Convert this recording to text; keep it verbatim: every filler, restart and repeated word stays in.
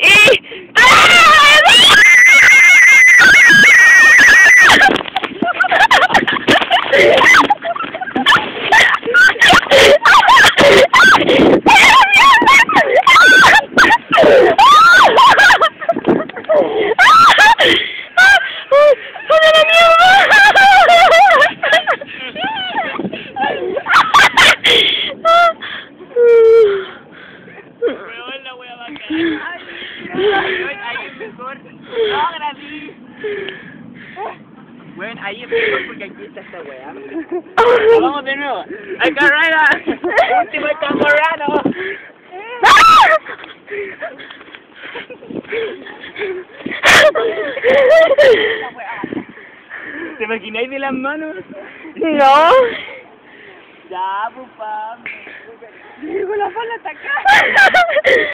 y... Ahí es mejor. No, Gravi. Bueno, ahí es mejor porque aquí está esta weá. Vamos de nuevo. ¡Hay carrera! ¡Último camorano! ¿Te imagináis de las manos? No. Ya, pupa. Con la falda hasta acá.